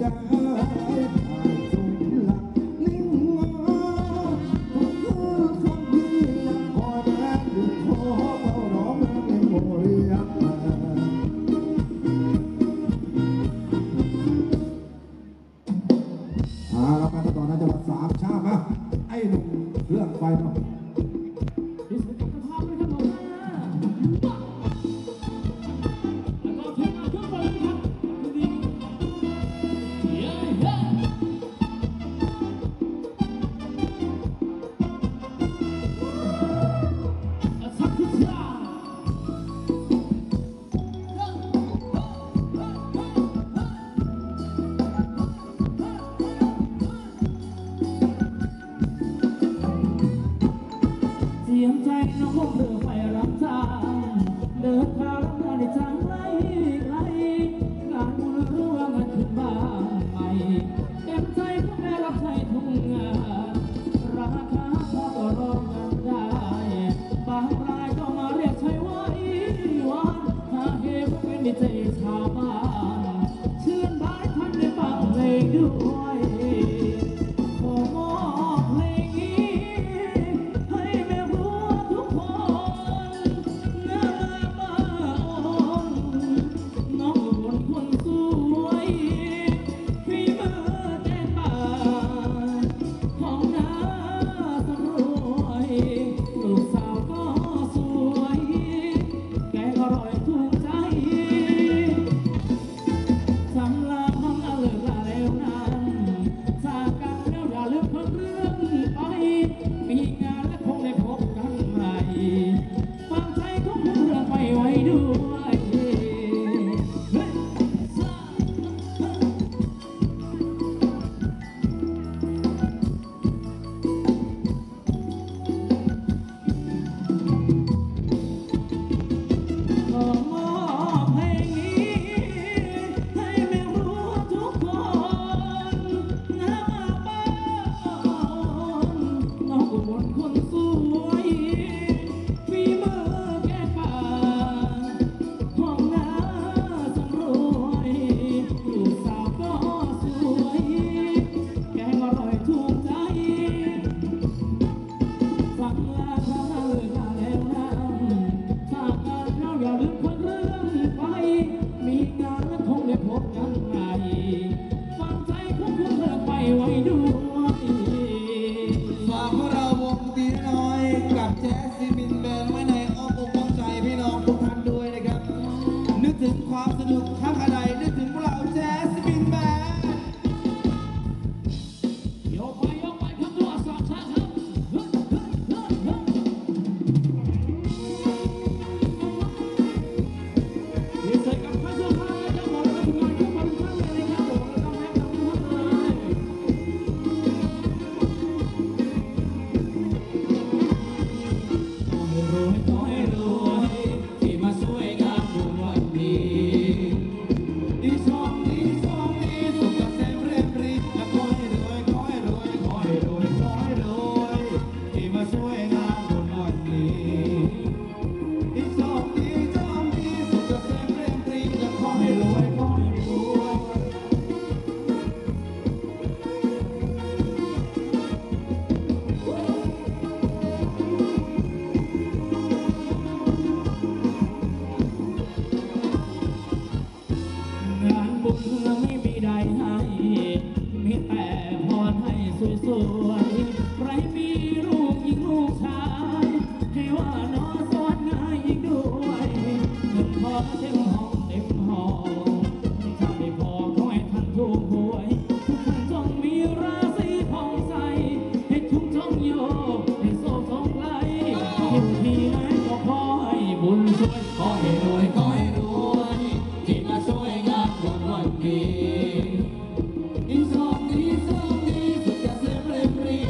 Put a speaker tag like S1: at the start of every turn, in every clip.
S1: Insomni, insomni, succa sempre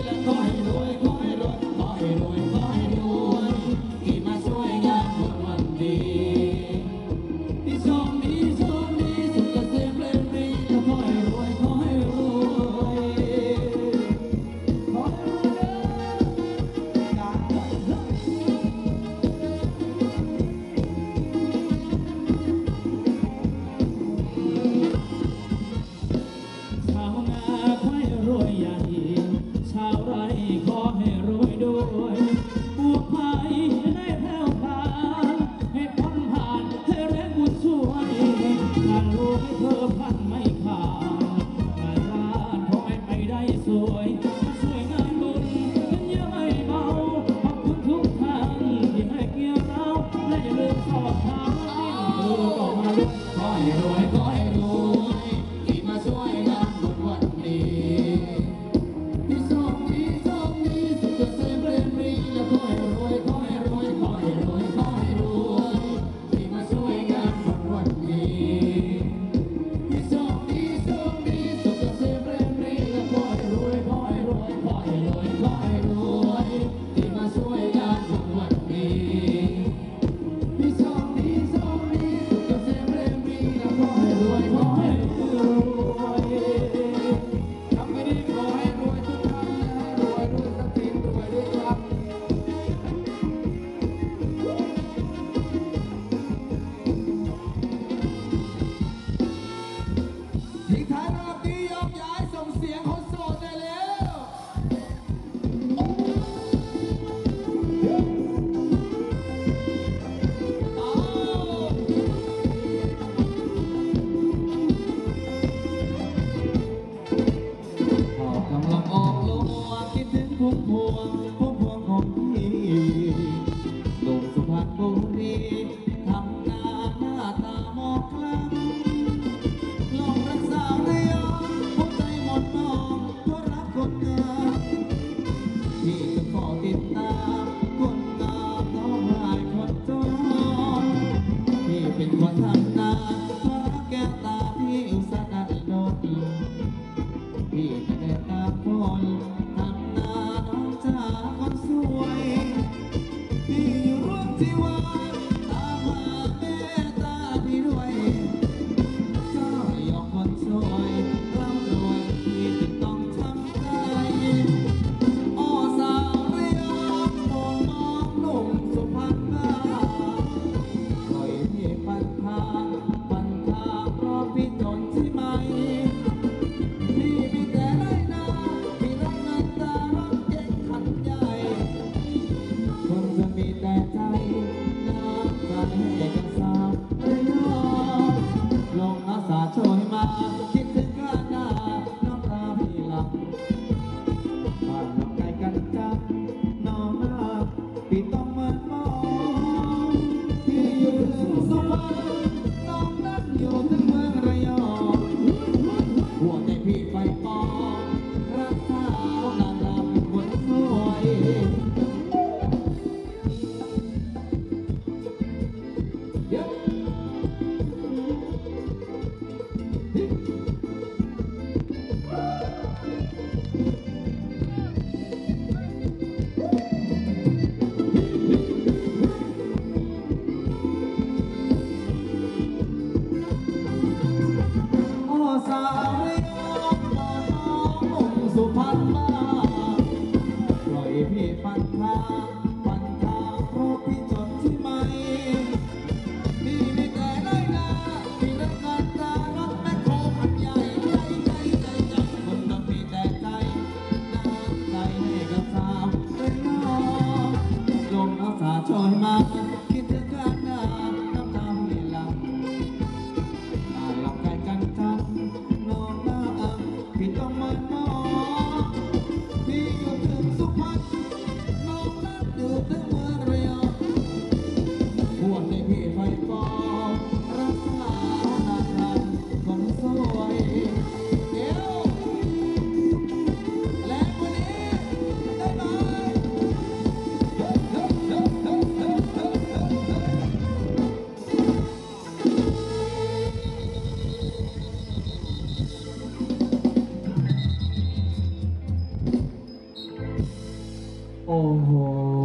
S1: โอ้โห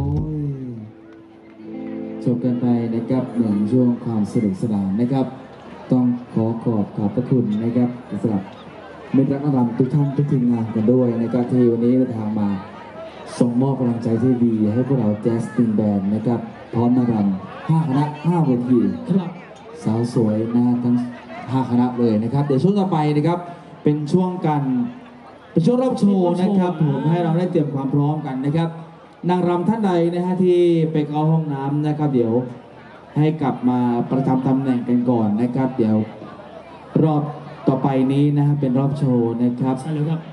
S1: จบกันไปนะครับหนึ่งช่วงความสนุกสนานนะครับต้องขอบพระคุณนะครับสำหรับมิตรรักนักรำทุกท่านทุกทีมงานกันด้วยนะครับที่วันนี้เดินทางมาส่งมอบกำลังใจที่ดีให้พวกเราแจ๊สติงแบนด์นะครับพร้อมนักรำ5 คณะ 5 เวที
S2: ครับ
S1: สาวสวยนะทั้ง5 คณะเลยนะครับเดี๋ยวช่วงต่อไปนะครับเป็นช่วงรอบโชว์นะครับผมให้เราได้เตรียมความพร้อมกันนะครับนางรำท่านใดนะฮะที่ไปเข้าห้องน้ำนะครับเดี๋ยวให้กลับมาประจำตำแหน่งกันก่อนนะครับเดี๋ยวรอบต่อไปนี้นะฮะเป็นรอบโชว์นะครับ
S2: ใช่เลยครับ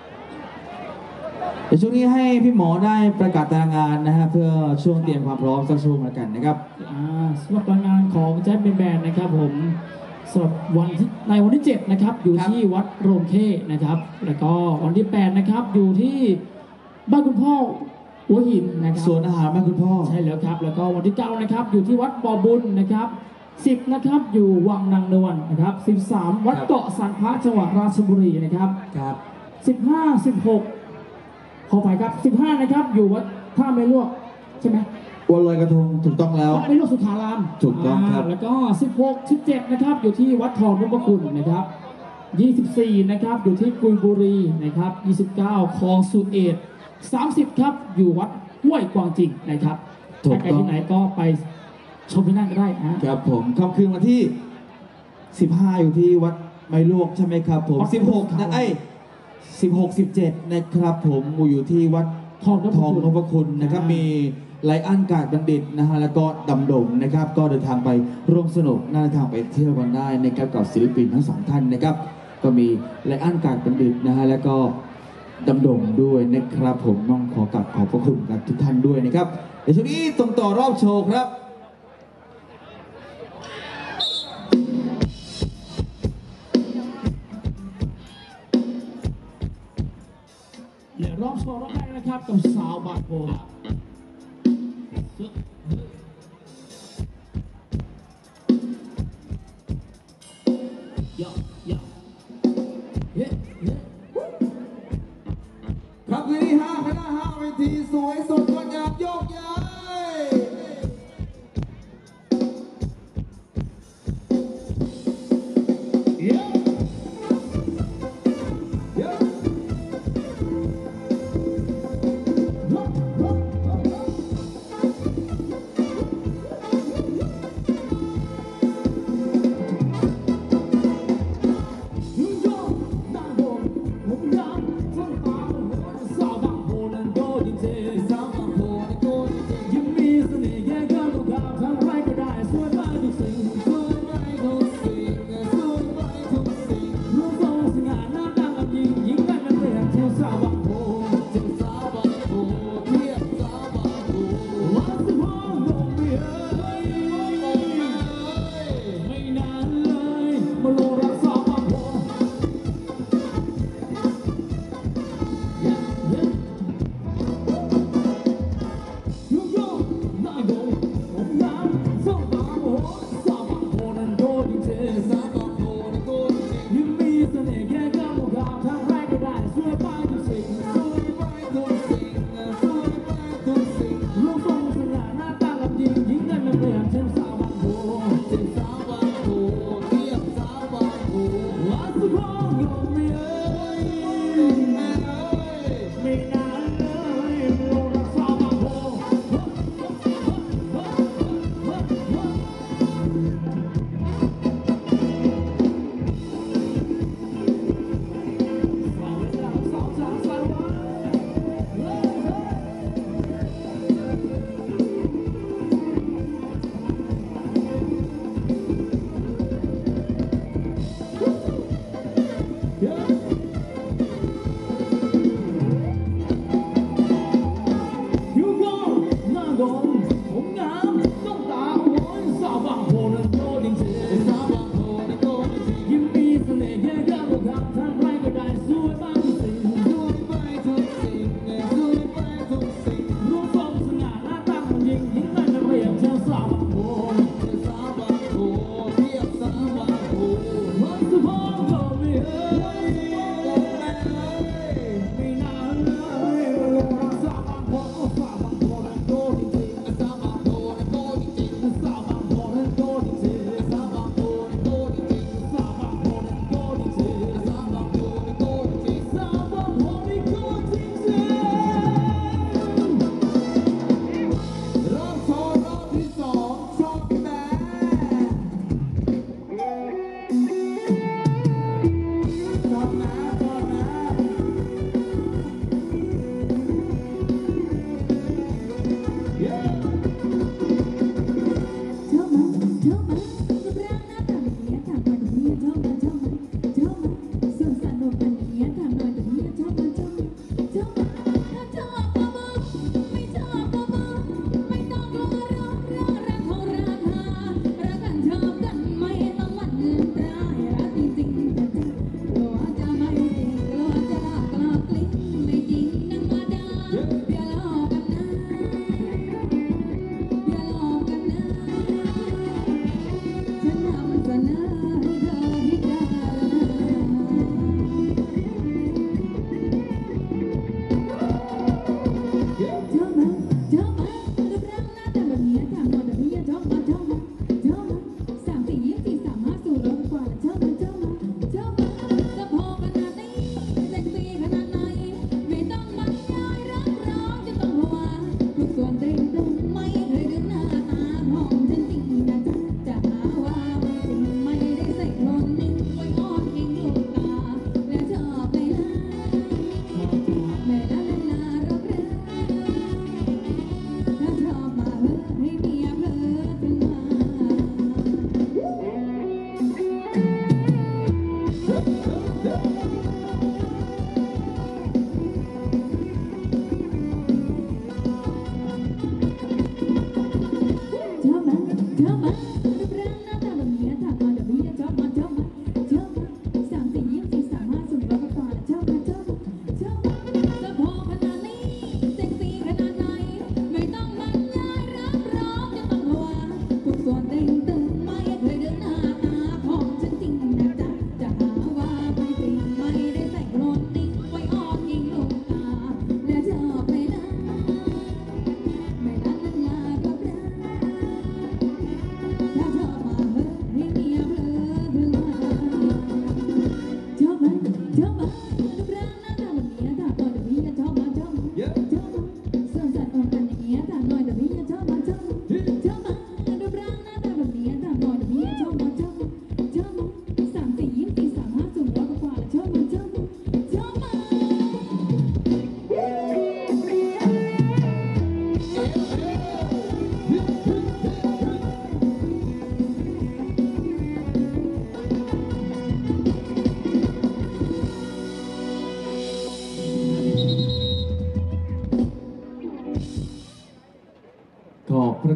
S1: เดี๋ยวช่วงนี้ให้พี่หมอได้ประกาศตารางงานนะฮะเพื่อช่วงเตรียมความพร้อมสักช่วงละกันนะครับ
S2: สำหรับตารางงานของแจ๊สเป็นแบนด์นะครับผมสำหรับในวันที่7นะครับอยู่ที่วัดโรงเข้นะครับแล้วก็วันที่8นะครับอยู่ที่บ้านคุณพ่อหัวหินนะครับ
S1: สวนอาหารบ้านคุณพ่อ
S2: ใช่แล้วครับแล้วก็วันที่9นะครับอยู่ที่วัดบ่อบุญนะครับ10นะครับอยู่วังนางนวลนะครับ13วัดเกาะสันพระจังหวัดราชบุรีนะครับ
S1: ครับ
S2: 15 16ขอไปครับ15นะครับอยู่วัดท่าเมลวกใช่ไหม
S1: วันลอยกระทงถูกต้องแล้ว
S2: วัดเมลวกสุขาราม
S1: ถูกต้องครับ
S2: แล้วก็16 17นะครับอยู่ที่วัดทองนพคุณนะครับ24นะครับอยู่ที่กุยบุรีนะครับ29คลองสุเอต30ครับอยู่วัดห้วยกวางจิงนะครับถ้าใครที่ไหนก็ไปชมที่นั่นก็ได้
S1: ครับผมค่ำคืนวันที่15อยู่ที่วัดไม้ลวกใช่ไหมครับผม16นะ16 17นะครับผมอยู่ที่วัดทองนพคุณนะครับมีไลอ้อนกาดบัณฑิตนะฮะแล้วก็ดำดงนะครับก็เดินทางไปร่วมสนุกน่าเดินทางไปเที่ยวกันได้นะครับกับศิลปินทั้ง2 ท่านนะครับก็มีไลอ้อนกาดบัณฑิตนะฮะแล้วก็ดำดงด้วยนะครับผมต้องขอบพระคุณกับทุกท่านด้วยนะครับเดี๋ยวช่วงนี้ส่งต่อรอบโชว์ครับ
S2: และรอบโชว์รอบแรกนะครับกับสาวบาดโบ
S1: ครับคืนที่5 คณะ 5 เวทีสวยสดงดงามโยกย้าย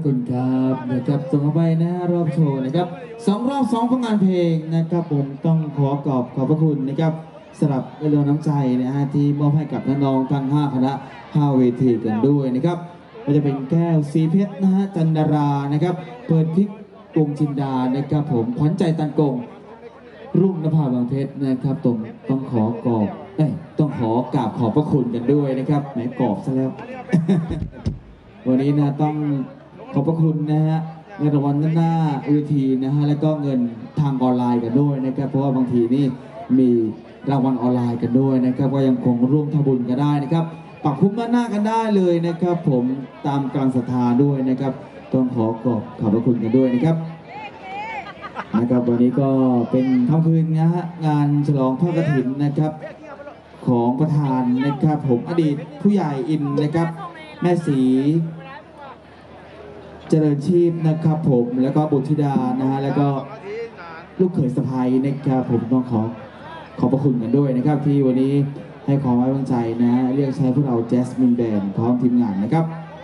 S1: คุณครับนะครับส่งเข้าไปนะรอบโชว์นะครับ2 รอบ 2ผลงานเพลงนะครับผมต้องขอบพระคุณนะครับสำหรับเรื่องน้ำใจนะฮะที่มอบให้กับน้องๆทั้ง5คณะ5เวทีกันด้วยนะครับก็จะเป็นแก้วสีเพชรนะฮะจันดารานะครับเปิดพริกกรุงจินดานะครับผมขวัญใจตันกงรุ่งนภาบางเพชรนะครับต้องขอกราบขอบพระคุณกันด้วยนะครับแหมกรอบซะแล้ว วันนี้นะต้องขอบพระคุณนะฮะเงินรางวัลหน้าเวทีนะฮะแล้วก็เงินทางออนไลน์กันด้วยนะครับเพราะว่าบางทีนี่มีรางวัลออนไลน์กันด้วยนะครับก็ยังคงร่วมทำบุญกันได้นะครับปักคุ้มหน้ากันได้เลยนะครับผมตามกลางศรัทธาด้วยนะครับต้องขอบพระคุณกันด้วยนะครับวันนี้ก็เป็นค่ำคืนนะฮะงานฉลองทอดกฐินนะครับของประธานนะครับผมอดีตผู้ใหญ่อินนะครับแม่ศรีเจริญชีพนะครับผมแล้วก็บุตรธิดานะฮะแล้วก็ลูกเขยสะใภ้นะครับผมต้องขอบพระคุณกันด้วยนะครับที่วันนี้ให้ความไว้วางใจนะเรียกใช้พวกเราแจสมินแบนด์พร้อมทีมงานนะครับ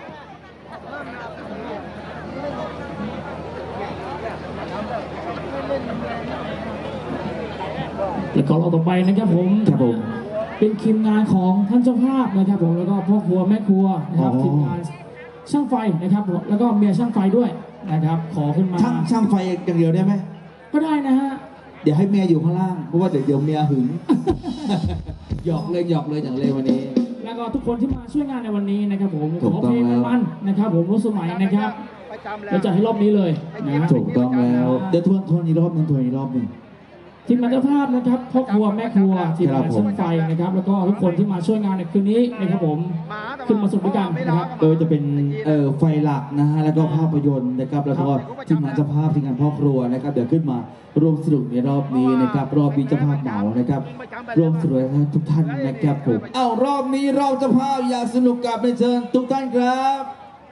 S2: แล้วก็เราต่อไปนะครับผมเป็นทีมงานของท่านเจ้าภาพนะครับผมแล้วก็พ่อครัวแม่ครัวนะครับทีมงานช่างไฟนะครับแล้วก็เมียช่างไฟด้วยนะครับขอขึ้นมา
S1: ช่างไฟอย่างเดียวได้ไหม
S2: ก็ได้นะฮะ
S1: เดี๋ยวให้เมียอยู่ข้างล่างเพราะว่าเดี๋ยวเมียหึง หยอกเลยอย่างเลยวันนี้
S2: แล้วก็ทุกคนที่มาช่วยงานในวันนี้นะครับผมขอเพลงมันนะครับผมรู้สมัยนะครับเราจะให้รอบนี้เลยนะ
S1: ถูกต้องแล้วเดี๋ยวทวนอีกรอบหนึ่ง
S2: ทีมงานเจ้าภาพนะครับพ่อครัวแม่ครัวทีมงานช่างไฟนะครับแล้วก็ทุกคนที่มาช่วยงานในคืนนี้นะครับผมขึ้นมาสนุกด้วยกันนะครับ
S1: โดยจะเป็นไฟหลักนะฮะแล้วก็ภาพยนตร์นะครับแล้วก็ทีมงานเจ้าภาพทีมงานพ่อครัวนะครับเดี๋ยวขึ้นมาร่วมสนุกในรอบนี้นะครับรอบมีเจ้าภาพเหมานะครับร่วมสนุกทุกท่านนะครับผมรอบนี้เราเจ้าภาพอยากสนุกกับเชิญทุกท่านครับ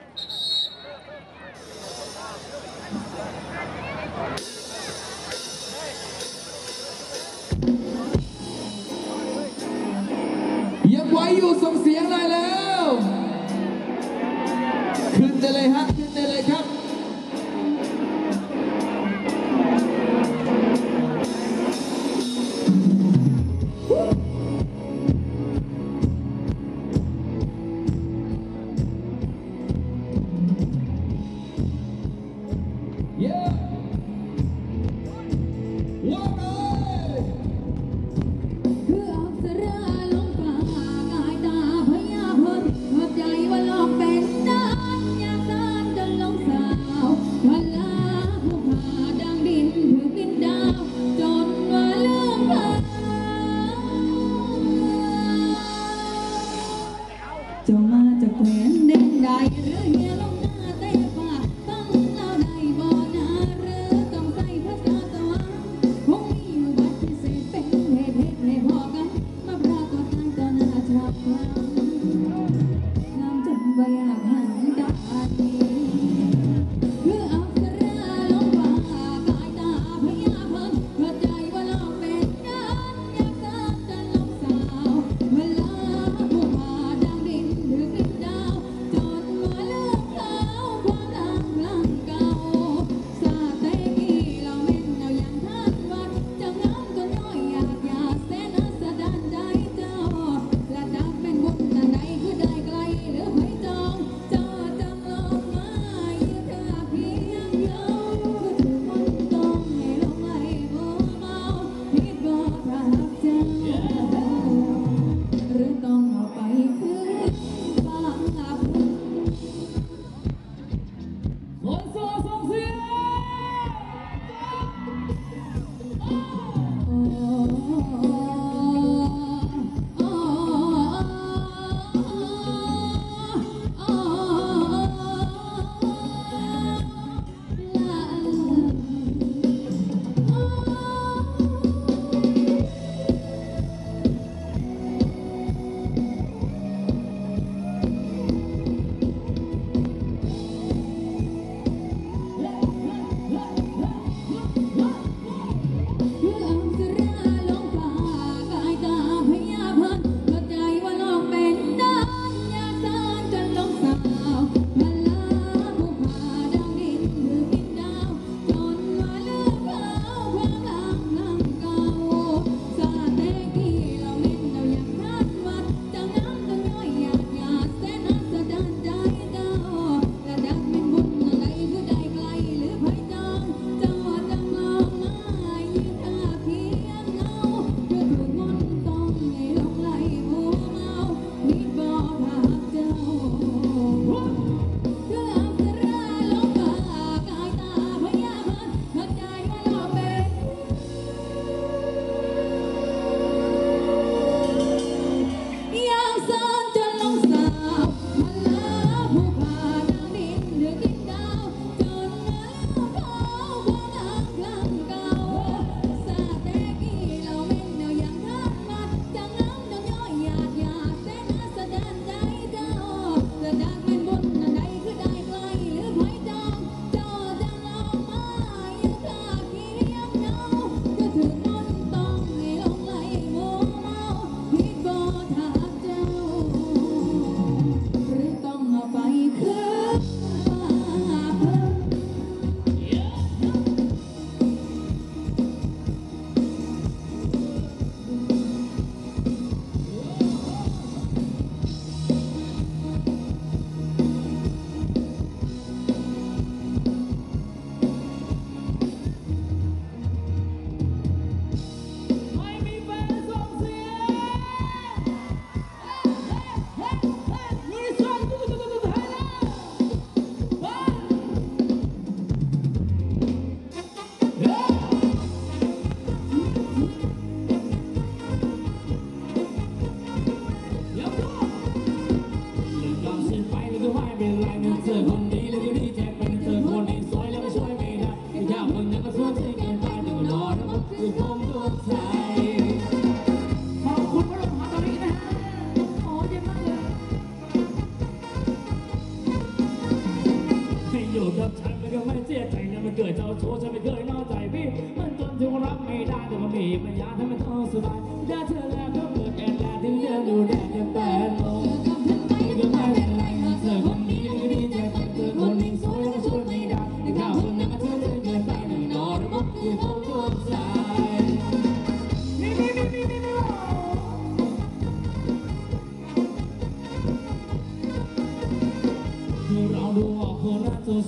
S1: ยังไหวอยู่ส่งเสียงเลยแล้วขึ้นได้เลยฮะขึ้นได้เลยครับ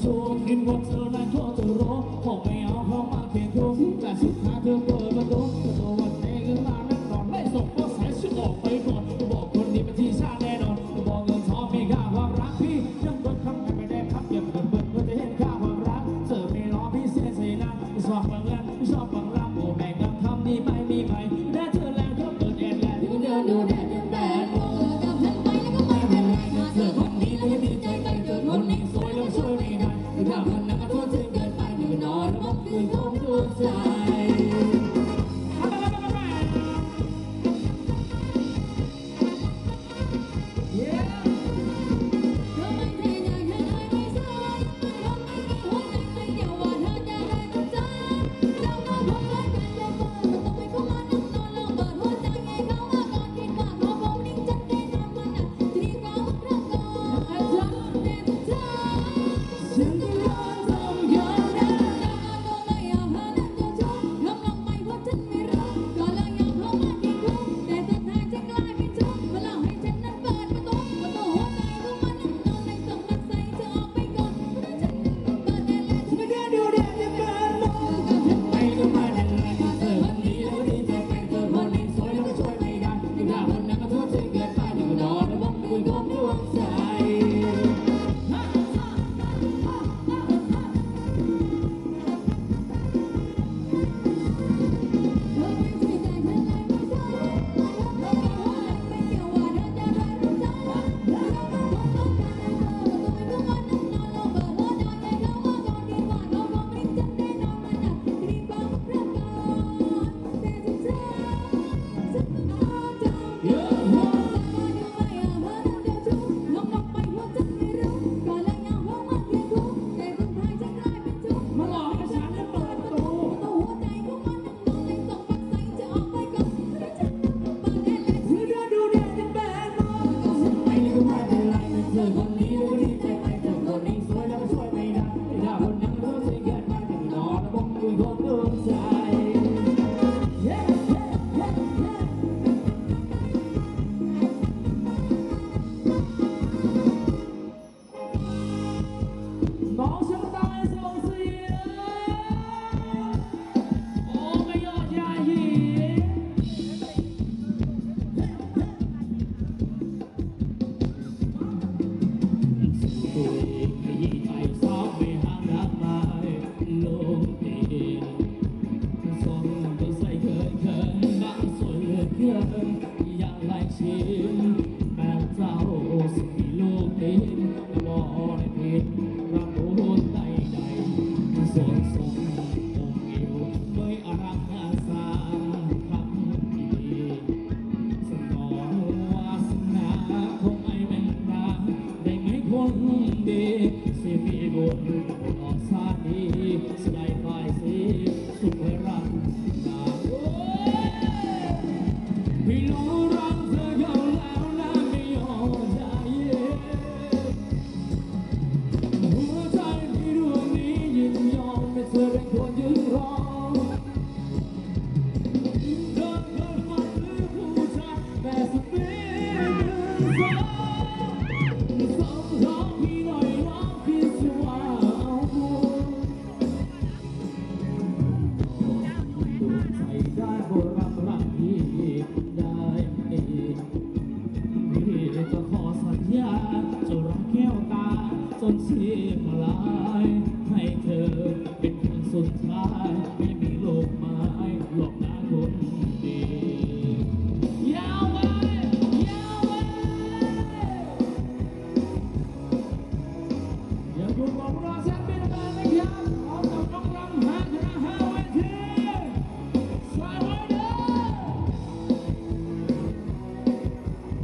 S2: สู้คิดว่าเธอนั้นก็จะรู้คงไม่เอาเข้ามาเคียงคู่แต่สุดท้ายเธอเปิดประตูตัววันเองขึ้นมานั่งนอนไม่ส่งก็สายชุดออกไปก่อนบอกคนนี้เป็นที่ชาแน่นอนบอกเงินทองมีค่าความรักพี่ยังเปิดคำกันไม่ได้พักเก็บเงินเพื่อจะเห็นค่าความรักเธอไม่รอพี่เสียใจนะชอบบางงานชอบบางรักโอ้แม่งคำนี้ไม่มีใครได้เธอแล้วก็เปิดแอนแล้วเดินดูแดดยังแดดมองกับฉันไปแล้วก็ไม่เป็นไรนะเธอคนนี้ไม่มีใจไปเกิดคนนี้สวยแล้วช่วยไม่ได้ถ้าคนนั้นก็โทษถึงเกินไปหนึ่งนอนแล้วมันคือของดวงใจ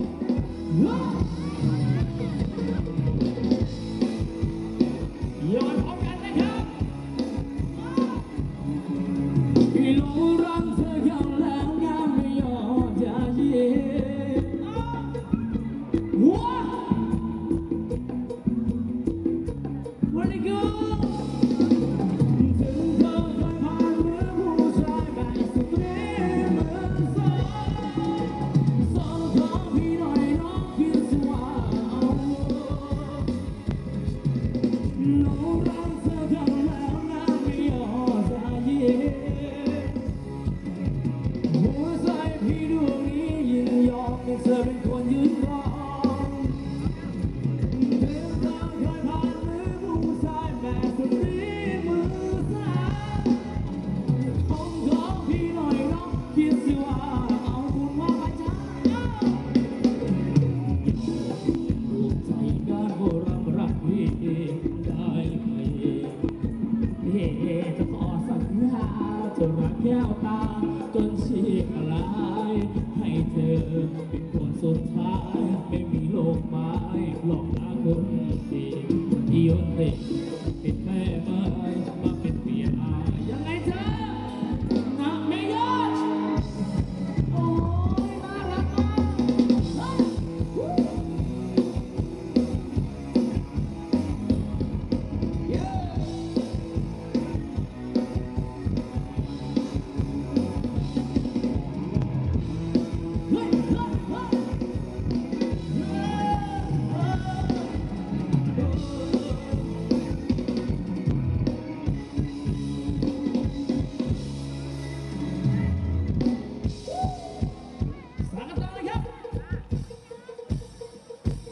S3: ย้อน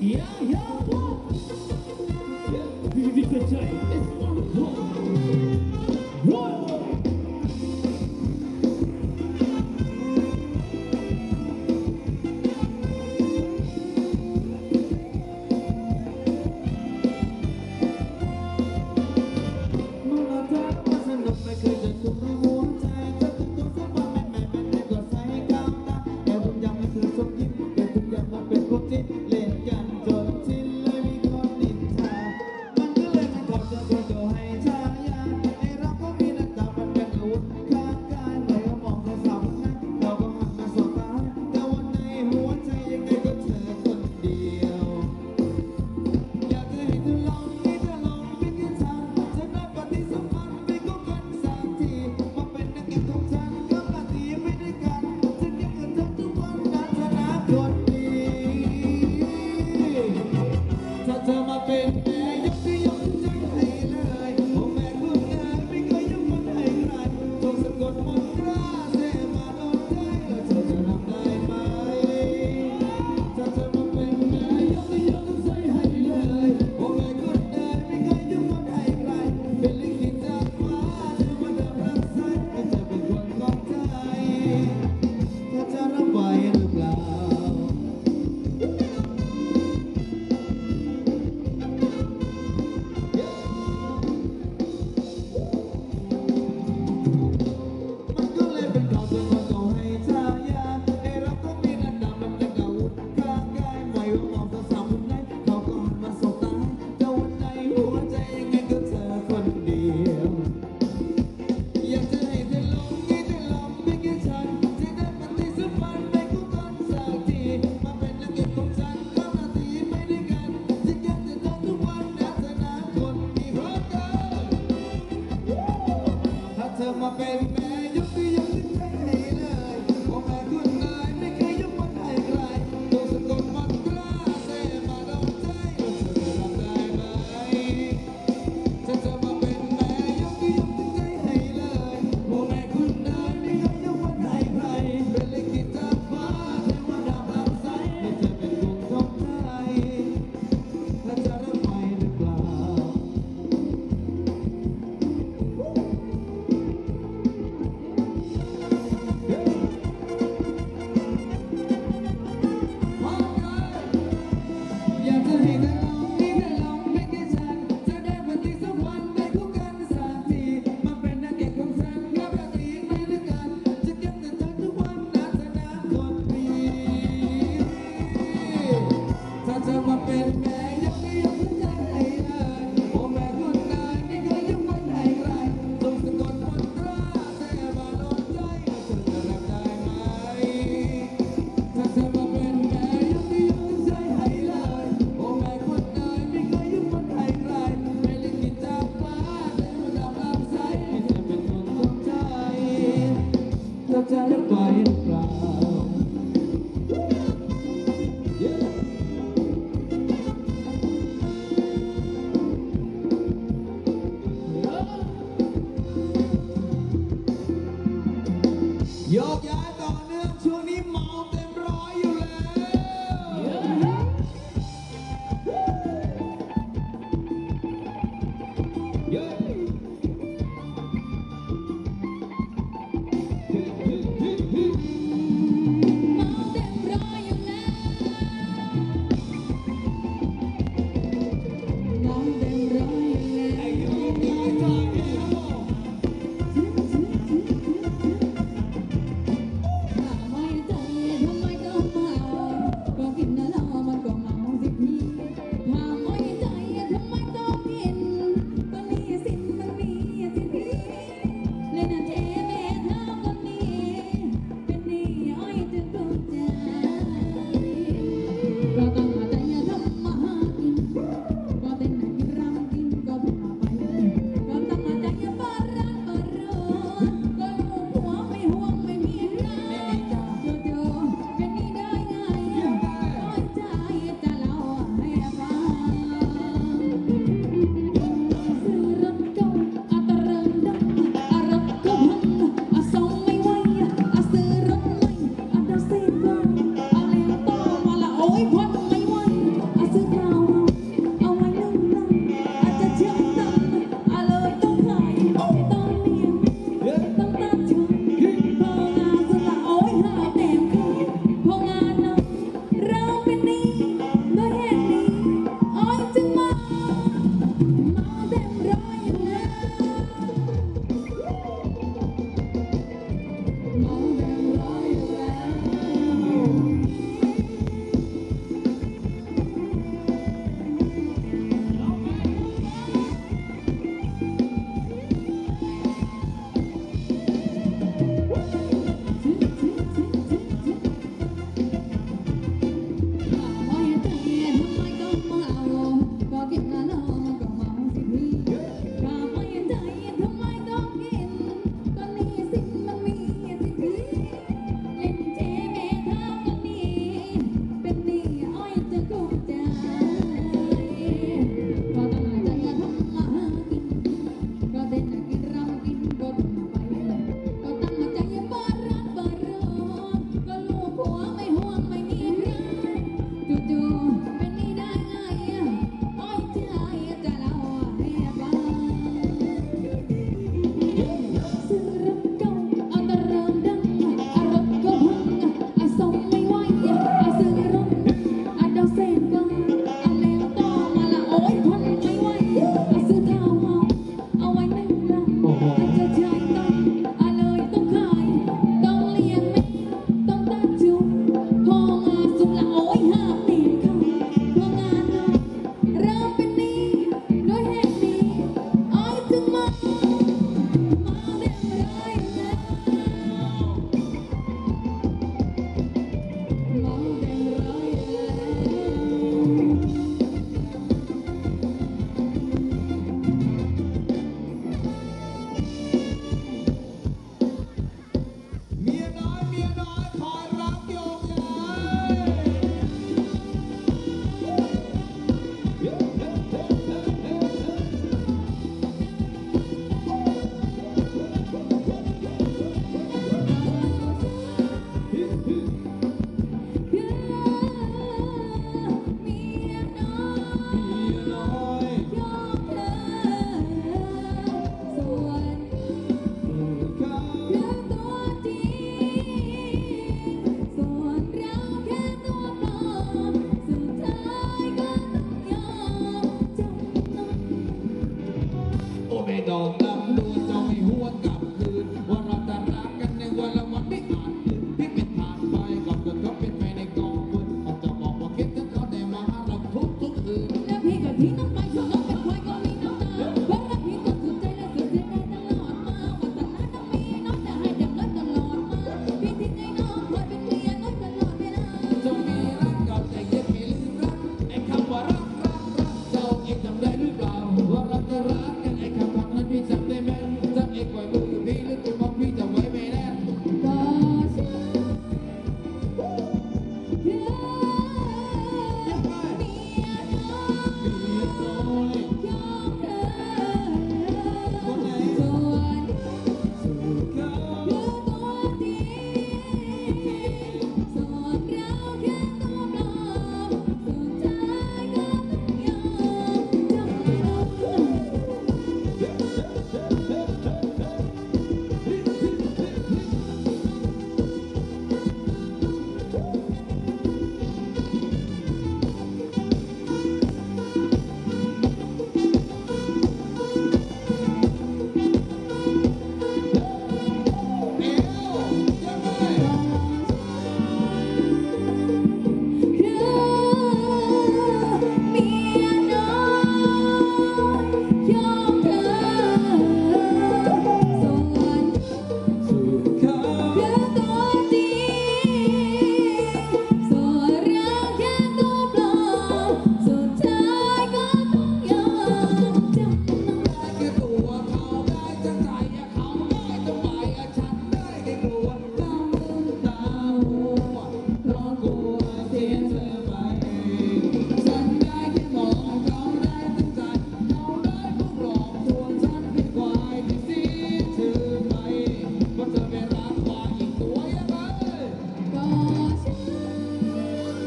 S2: Yeah, yeah, what? Because it's one call. Whoa!
S1: โยกย้ายต่อเนื่องช่วงนี้เมาเต็มร้อยอยู่แล้วเย้
S3: Hãy subscribe cho kênh Ghiền Mì Gõ để không bỏ lỡ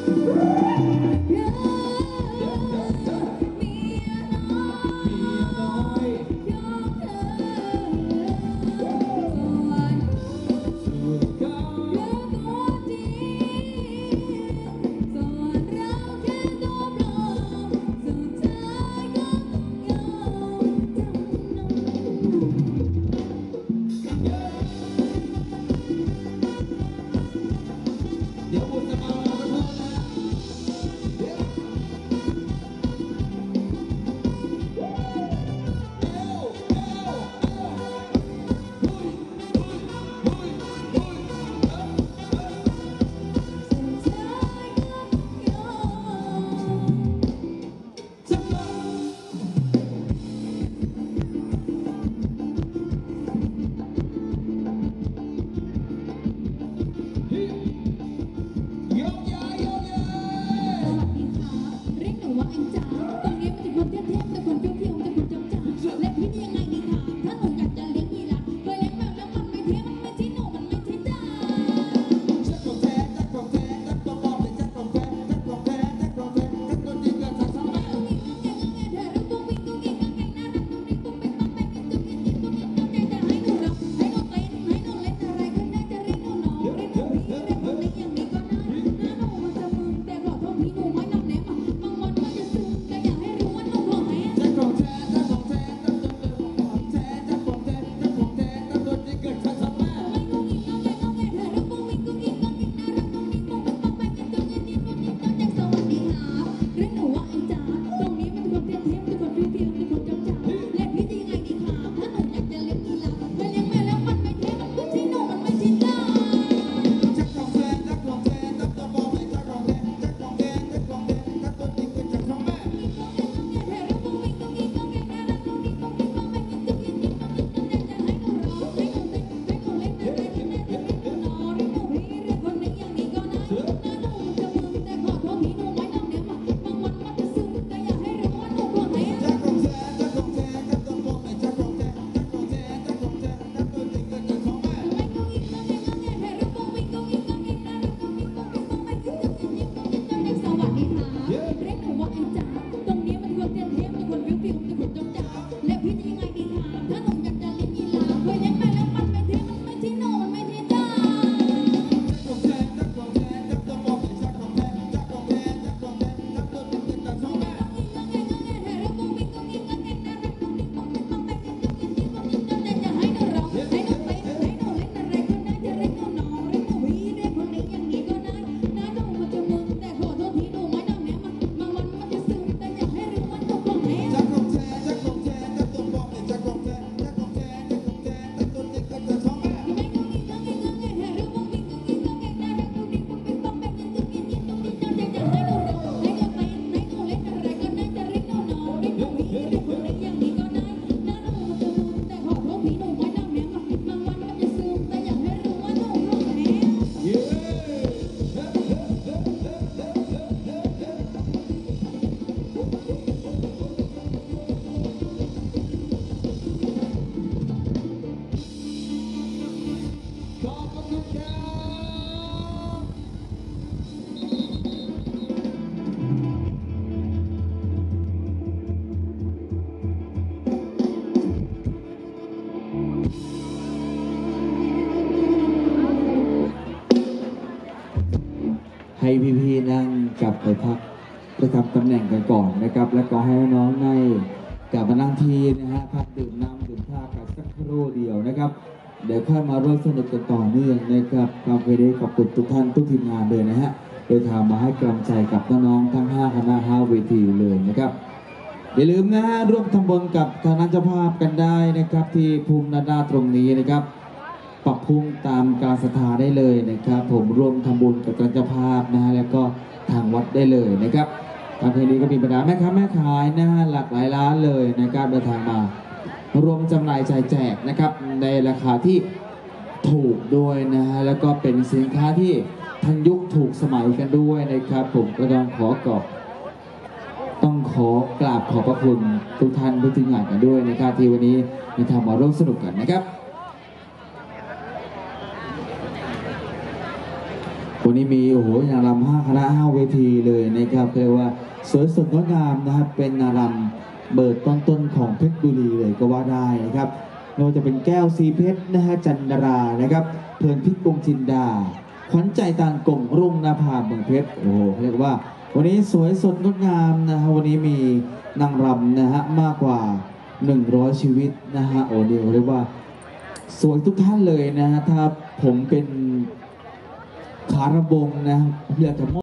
S1: ให้พี่ๆนั่งกลับไปพักประจำตำแหน่งกันก่อนนะครับแล้วก็ให้น้องในกลับมานั่งทีนะฮะพักดื่มน้ำดื่มท่ากันสักครู่เดียวนะครับเดี๋ยวค่อยมาร่วมสนุกกันต่อเนื่องนะครับความเคยได้ขอบคุณทุกท่านทุกทีมงานเลยนะฮะโดยทางมาให้กำลังใจกับน้องๆทั้ง5คณะ5เวทีเลยนะครับอย่าลืมนะฮะร่วมทำบุญกับคณะเจ้าภาพกันได้นะครับที่ภูมินาตรงนี้นะครับปรับปรุงตามการศรัทธาได้เลยนะครับผมร่วมทำบุญกับคณะเจ้าภาพนะฮะแล้วก็ทางวัดได้เลยนะครับทางเพลงนี้ก็มีบรรดาแม่ค้าแม่ขายนะฮะหลากหลายร้านเลยนะครับเดินทางมารวมจำหน่ายจ่ายแจกนะครับในราคาที่ถูกด้วยนะฮะแล้วก็เป็นสินค้าที่ทันยุคถูกสมัยกันด้วยนะครับผมก็ต้องขอกราบขอบพระคุณทุกท่านทุกทีมงานกันด้วยนะครับที่วันนี้มาทำมาร่วมสนุกกันนะครับวันนี้มีโอ้โหอย่างรำ5คณะ5เวทีเลยนะครับเรียกว่าสวยสดงดงามนะครับเป็นนางรำเบิดต้นของเพชรบุรีเลยก็ว่าได้นะครับไม่ว่าจะเป็นแก้วสีเพชรนะฮะจันดารานะครับเพลินพิษกงจินดาขวัญใจต่างกงรุ่งนภาเมืองเพชรโอ้โหเรียกว่าวันนี้สวยสดงดงามนะฮะวันนี้มีนางรำนะฮะมากกว่า100ชีวิตนะฮะโอ้เดียวเรียกว่าสวยทุกท่านเลยนะฮะถ้าผมเป็นขาระบงนะผมอยากจะ